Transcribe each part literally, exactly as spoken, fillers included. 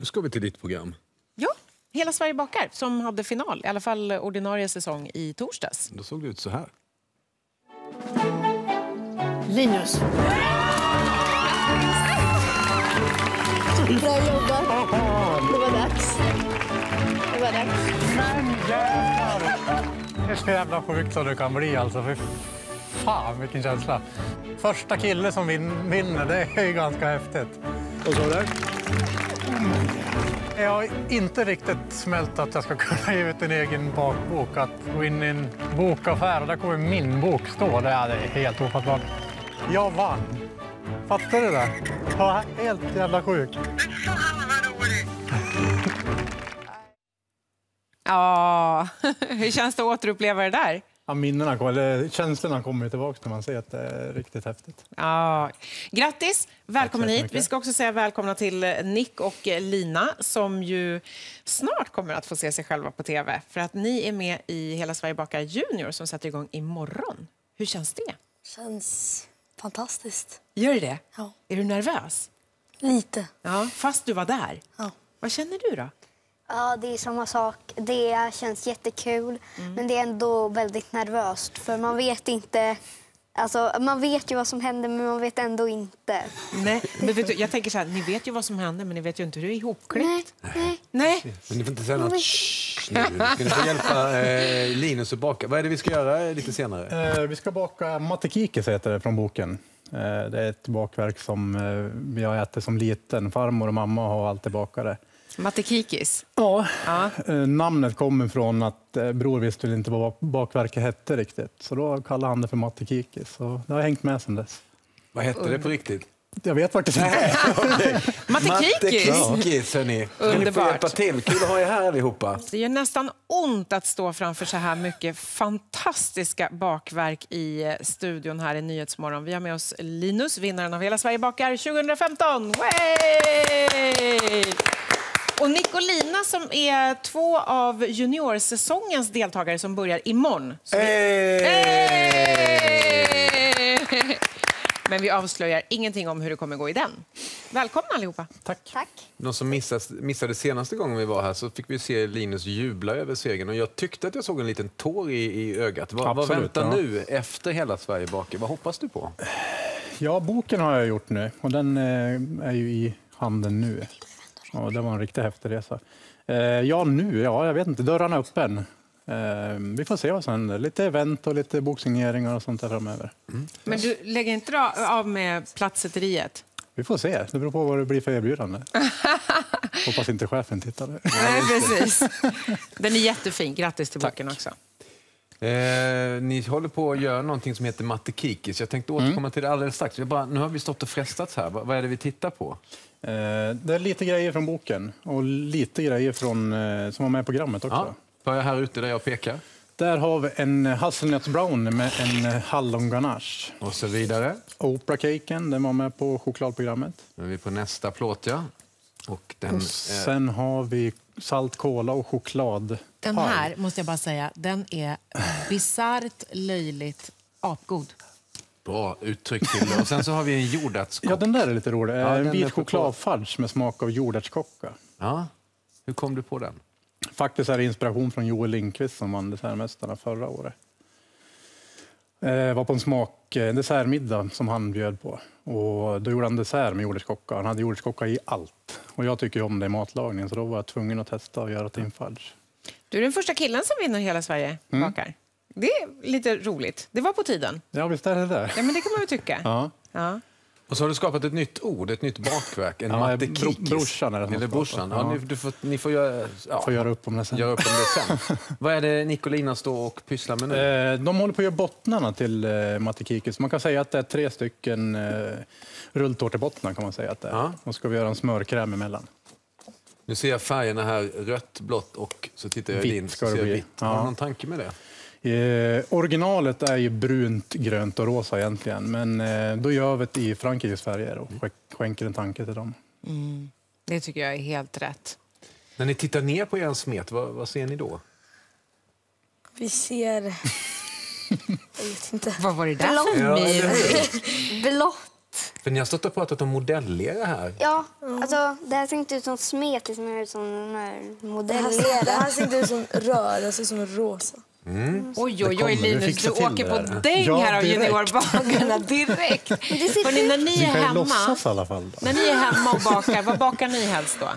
Nu ska vi till ditt program. Ja, Hela Sverige bakar som hade final, i alla fall ordinarie säsong i torsdags. Då såg det ut så här. Linus. Bra jobbat. Det var dags. Det var dags. Men jävlar! Det är så jävla sjukt som det kan bli alltså. För fan vilken känsla. Första kille som vin- vinner, det är ju ganska häftigt. Och så där. Jag har inte riktigt smält att jag ska kunna ge ut en egen bakbok. Att gå in i en bokaffär och där kommer min bok stå. Det är helt ofattbart. Jag vann. Fattar du det? Ja, helt jävla sjukt. Ja, hur känns det att återuppleva det där? Ja, minnena, eller känslorna kommer tillbaka när man ser att det är riktigt häftigt. Ja. Grattis, välkommen hit. mycket. Vi ska också säga välkomna till Nick och Lina som ju snart kommer att få se sig själva på tv. För att ni är med i Hela Sverige bakar Junior som sätter igång imorgon. Hur känns det? Känns fantastiskt. Gör det? Ja. Är du nervös? Lite. Ja, fast du var där. Ja. Vad känner du då? Ja, det är samma sak. Det känns jättekul, mm. men det är ändå väldigt nervöst. För man vet inte... Alltså, man vet ju vad som händer, men man vet ändå inte. Nej, men vet du, jag tänker så här, ni vet ju vad som händer, men ni vet ju inte hur det är ihopklippt. Nej, nej. Nej. Men ni får inte säga något shh, nu. Ska ni få hjälpa eh, Linus att baka? Vad är det vi ska göra lite senare? Eh, vi ska baka matekikis heter det från boken. Eh, det är ett bakverk som eh, vi har ätit som liten. Farmor och mamma har alltid bakat det. Matekikis. Ja, Ja. Eh, namnet kommer från att eh, bror visste inte vad bakverket hette riktigt. Så då kallade han det för matekikis. Så det har hängt med sedan dess. Vad hette det på riktigt? Jag vet faktiskt inte. Okay. Matekikis. Matekikis, hörni. Ska ni få Underbart. hjälpa till? Kul att ha er här allihopa. Det gör nästan ont att stå framför så här mycket fantastiska bakverk i eh, studion här i Nyhetsmorgon. Vi har med oss Linus, vinnaren av Hela Sverige bakar tjugo femton. Way! Och Nick och Lina som är två av juniorsäsongens deltagare som börjar imorgon. Så vi... Hey! Hey! Men vi avslöjar ingenting om hur det kommer gå i den. Välkomna allihopa. Tack. Tack. Någon som missade, missade senaste gången vi var här så fick vi se Linus jubla över segern. Och jag tyckte att jag såg en liten tår i, i ögat. Vad, vad Absolut, väntar ja. nu efter Hela Sverige bakar? Vad hoppas du på? Ja, boken har jag gjort nu. Och den eh, är ju i handen nu. Ja, det var en riktigt häftig resa. Eh, ja, nu, ja, jag vet inte. Dörrarna är öppen. Eh, vi får se vad som händer. Lite event och lite boksigneringar och sånt där framöver. Mm. Men du lägger inte då av med platsäteriet? Vi får se. Det beror på vad det blir för erbjudande. Hoppas inte chefen tittar. Nej, precis. Den är jättefin. Grattis till boken också. Eh, ni håller på att göra någonting som heter matekikis. Jag tänkte återkomma Mm. till det alldeles strax. Jag bara, nu har vi stått och frestats här. Vad, vad är det vi tittar på? Eh, det är lite grejer från boken och lite grejer från, eh, som var med i programmet också. Ja, börjar här ute där jag pekar. Där har vi en hasselnötsbrown med en hallonganache. Och så vidare. Opera-caken, den var med på chokladprogrammet. Nu är vi på nästa plåt, ja. Och den, Och sen har vi salt kola och choklad. Den här, måste jag bara säga, den är bisarrt, löjligt, apgod. bra uttryck till det. Och sen så har vi en jordärtskock. Ja, den där är lite rolig. Ja, en den är vit för chokladfudge med smak av jordärtskocka. Ja. Hur kom du på den? Faktiskt är det inspiration från Joel Lindqvist som vann Dessertmästarna förra året. Det var på en smak, en dessertmiddag som han bjöd på. Och då gjorde han dessert med jordärtskocka. Han hade jordärtskocka i allt. Och jag tycker om det i matlagningen, så då var jag tvungen att testa och göra till en fudge. Du är den första killen som vinner Hela Sverige bakar. Mm. Det är lite roligt. Det var på tiden. Ja, visst är det där. Ja, men det kan man väl tycka. Ja. Ja. Och så har du skapat ett nytt ord, ett nytt bakverk, en Ja, matekikis. bro, brorsan är det som Eller har brorsan. skapat. Ja, Ja. ni, du får, ni får göra, ja, Får göra upp om det sen. göra upp om det sen. Vad är det Nicolina står och pysslar med nu? Eh, De håller på att göra bottnarna till eh, matekikis. Man kan säga att det är tre stycken eh, rulltårtebottnar kan man säga att det är. Ja. Och ska vi göra en smörkräm emellan. Nu ser jag färgerna här, rött, blått och så tittar jag i Vitt din. Så ska det ser jag bli. vitt. Har Ja. du någon tanke med det? Eh, originalet är ju brunt, grönt och rosa egentligen. Men eh, då gör vi det i Frankrikes färger och sk- skänker en tanke till dem. Mm. Det tycker jag är helt rätt. När ni tittar ner på er smet, vad, vad ser ni då? Vi ser... Jag vet inte. Vad var det där för Ja, min? Blått. För ni har stått och pratat om modellera här. Ja, alltså det här ser inte ut som smet, det ser ut som den här Det modellera. här ser inte ut som rör, det ser ut som rosa. Oj, oj, oj, kommer, vi Linus, fixar du till åker det på där. däng Ja, här av direkt. juniorbagarna direkt. Hörrni, när ni Vi är kan ju hemma, låtsas i alla fall. Då. när ni är hemma och bakar, vad bakar ni helst då?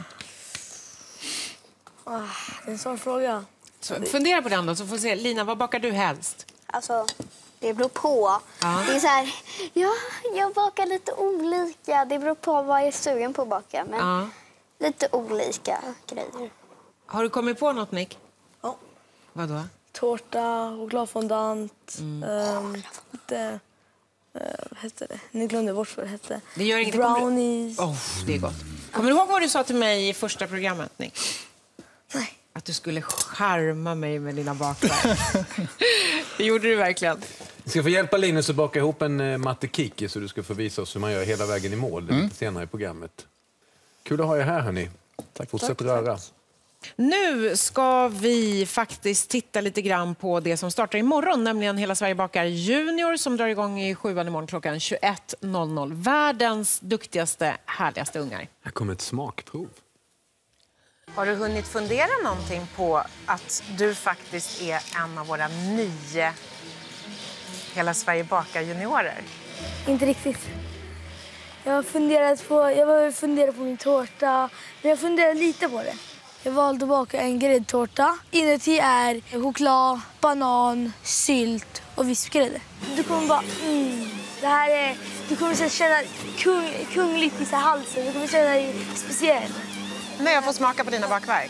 Ah, det är en sån fråga. Så, fundera på den då, så får vi se. Lina, vad bakar du helst? Alltså, det beror på. Ja. Det är så här, ja, jag bakar lite olika. Det beror på vad jag är sugen på att baka. Men Ja. lite olika grejer. Har du kommit på något, Nick? Ja. Vad då? Tårta, chokladfondant, Mm. um, lite... Uh, vad hette det? Nu glömde jag bort vad det hette. Det gör inget. Kommer du- Brownies. Oh, det är gott. Kommer du ihåg vad du sa till mig i första programmet, Nick? Nej. Att du skulle charma mig med dina bakverk. Det gjorde du verkligen. Vi ska få hjälpa Linus att baka ihop en uh, mattekiki så du ska få visa oss hur man gör hela vägen i mål Mm. lite senare i programmet. Kul att ha er här, hörni. Tack. Fortsätt Tack, röra. Nu ska vi faktiskt titta lite grann på det som startar imorgon, nämligen Hela Sverige bakar junior som drar igång i sjuan imorgon klockan tjugoett noll noll. Världens duktigaste, härligaste ungar. Här kommer ett smakprov. Har du hunnit fundera någonting på att du faktiskt är en av våra nio Hela Sverige bakar juniorer? Inte riktigt. Jag har funderat på, jag har funderat på min tårta, men jag funderar lite på det. Jag valde att baka en gräddtårta. Inuti är choklad, banan, sylt och vispgrädde. Du kommer bara, mm, det här är, du kommer så känna kung, kungligt i så här halsen. Du kommer känna dig speciell. När jag får smaka på dina bakverk.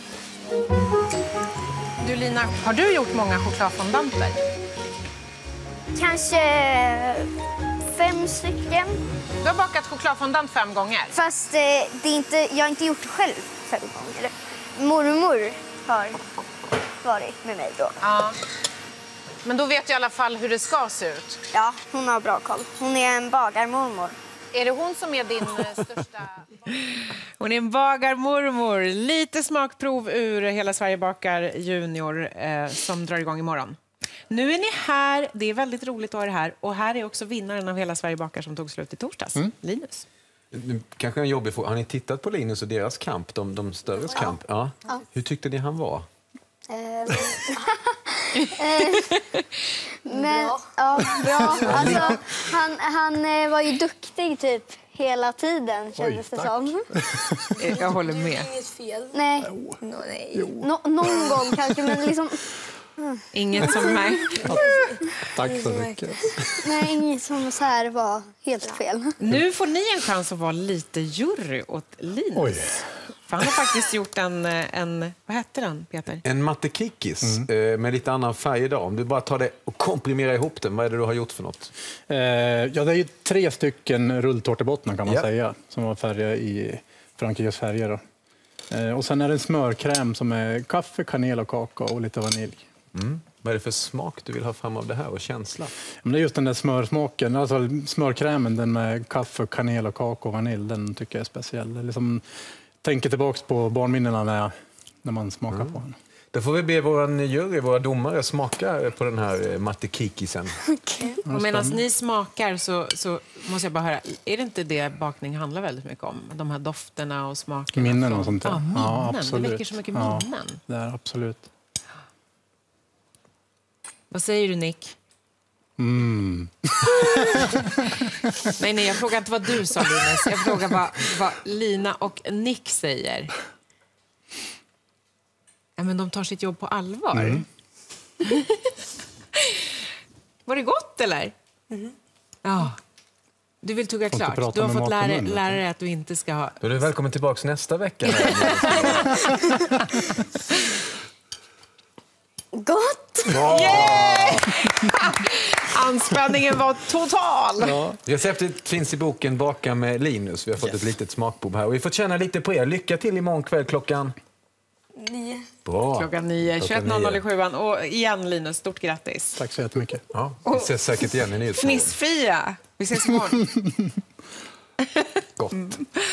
Du Lina, har du gjort många chokladfondanter? Kanske fem stycken. Du har bakat chokladfondant fem gånger. Fast eh, det är inte, jag har inte gjort det själv fem gånger. Mormor har varit med mig då. Ja. Men då vet du i alla fall hur det ska se ut. Ja, hon har bra koll. Hon är en bagarmormor. Är det hon som är din eh, största... Hon är en bagarmormor. Lite smakprov ur Hela Sverige bakar junior eh, som drar igång imorgon. Nu är ni här. Det är väldigt roligt att ha er här. Och här är också vinnaren av Hela Sverige bakar som tog slut i torsdags. Mm. Linus. Nu, kanske en jobbig fråga. Har ni tittat på Linus och deras kamp, de, de störres Ja. kamp? Ja. Ja. Hur tyckte ni han var? Eh, Men, ja, bra. Alltså, han han eh, var ju duktig typ hela tiden, kändes det tack. som. Jag håller med. Inget fel. Nej, No, nej. no, någon gång kanske, men liksom... Inget som mig. Tack så mycket. Nej, inget som så här var helt fel. Nu får ni en chans att vara lite jury åt Linus. Oj. För han har faktiskt gjort en, en... Vad hette den, Peter? En mattekikis Mm. eh, med lite annan färg idag. Om du bara tar det och komprimerar ihop den, vad är det du har gjort för något? Eh, ja, det är ju tre stycken rulltårtebottnar kan man Ja. säga, som var färgade i Frankrikes färger. Då. Eh, och sen är det en smörkräm som är kaffe, kanel och kakao och lite vanilj. Mm. Vad är det för smak du vill ha fram av det här och känsla? Men det är just den där smörsmaken, alltså smörkrämen, den med kaffe, kanel och kakao och vanilj, den tycker jag är speciell. Det är liksom, tänker tillbaka på barnminnena när, jag, när man smakar Mm. på den. Då får vi be vår jury, våra domare, smaka på den här eh, mattekikisen. Och medan ni smakar så, så måste jag bara höra, är det inte det bakning handlar väldigt mycket om? De här dofterna och smakerna? Minnen från- och sånt där. Ja, minnen. Ja, det absolut. väcker så mycket Ja. minnen. Det är absolut. Vad säger du, Nick? Mm. Nej, nej, jag frågar inte vad du sa, Linus. Jag frågar bara vad Lina och Nick säger. Ja, men de tar sitt jobb på allvar. Mm. Var det gott, eller? Ja. Du vill tugga Får inte klart. prata Du har med fått mat och lära, mun, lära dig att du inte ska ha... Då är du välkommen tillbaka nästa vecka. Gott! Anspänningen var total! Ja. Receptet finns i boken Baka med Linus. Vi har fått ett litet smakprov här. Och vi får känna lite på er. Lycka till imorgon kväll klockan... Nio. Bra. Klockan nio, tjugoett noll noll i sjuan. Och igen, Linus, stort grattis. Tack så jättemycket. Ja, vi ses säkert igen i Nyhetsmorgon. Fnissfria. Vi ses imorgon. Gott.